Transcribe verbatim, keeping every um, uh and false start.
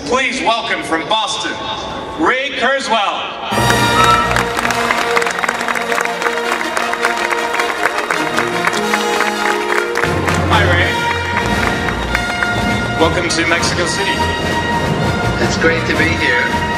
Please welcome from Boston, Ray Kurzweil. Hi, Ray. Welcome to Mexico City. It's great to be here.